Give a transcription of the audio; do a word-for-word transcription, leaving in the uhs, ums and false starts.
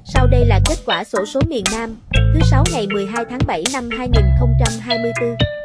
Sau đây là kết quả xổ số miền Nam, thứ sáu ngày mười hai tháng bảy năm hai nghìn không trăm hai mươi tư.